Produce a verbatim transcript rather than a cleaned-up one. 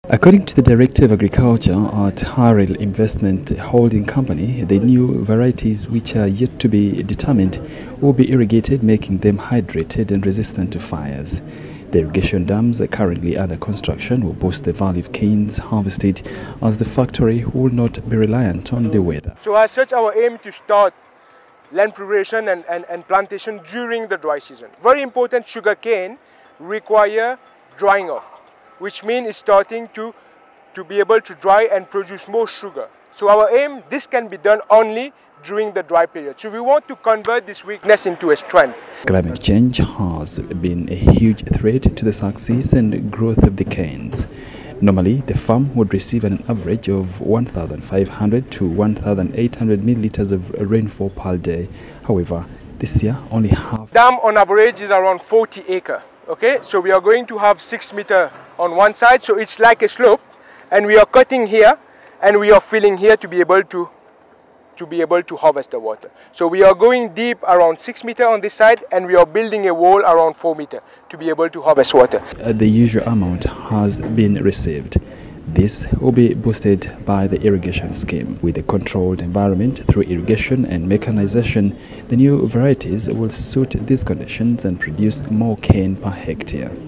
According to the Director of Agriculture at Harrell Investment Holding Company, the new varieties, which are yet to be determined, will be irrigated, making them hydrated and resistant to fires. The irrigation dams are currently under construction will boost the value of canes harvested, as the factory will not be reliant on the weather. So as such, our aim to start land preparation and, and, and plantation during the dry season. Very important, sugar cane require drying off, which means it's starting to, to be able to dry and produce more sugar. So our aim, this can be done only during the dry period. So we want to convert this weakness into a strength. Climate change has been a huge threat to the success and growth of the canes. Normally, the farm would receive an average of one thousand five hundred to one thousand eight hundred milliliters of rainfall per day. However, this year only half. Dam on average is around forty acre. Okay, so we are going to have six meter on one side, so it's like a slope, and we are cutting here and we are filling here to be able to to be able to harvest the water. So we are going deep around six meter on this side, and we are building a wall around four meter to be able to harvest water. Uh, the usual amount has been received. This will be boosted by the irrigation scheme. With a controlled environment through irrigation and mechanization, the new varieties will suit these conditions and produce more cane per hectare.